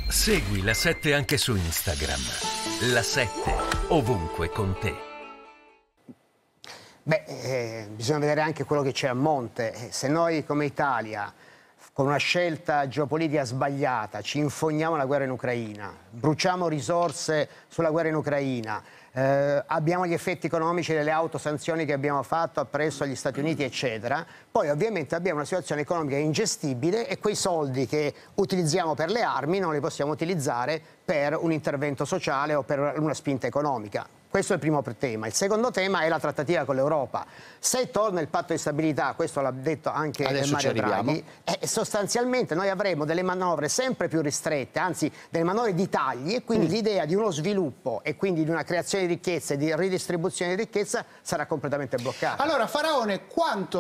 Segui La 7 anche su Instagram. La 7 ovunque con te. Bisogna vedere anche quello che c'è a monte. Se noi come Italia, con una scelta geopolitica sbagliata, ci infogniamo alla guerra in Ucraina, bruciamo risorse sulla guerra in Ucraina, abbiamo gli effetti economici delle autosanzioni che abbiamo fatto appresso agli Stati Uniti, eccetera, poi ovviamente abbiamo una situazione economica ingestibile e quei soldi che utilizziamo per le armi non li possiamo utilizzare per un intervento sociale o per una spinta economica. Questo è il primo tema. Il secondo tema è la trattativa con l'Europa. Se torna il patto di stabilità, questo l'ha detto anche Mario Draghi, sostanzialmente noi avremo delle manovre sempre più ristrette, anzi delle manovre di tagli, e quindi l'idea di uno sviluppo e quindi di una creazione di ricchezza e di ridistribuzione di ricchezza sarà completamente bloccata. Allora, Faraone, quanto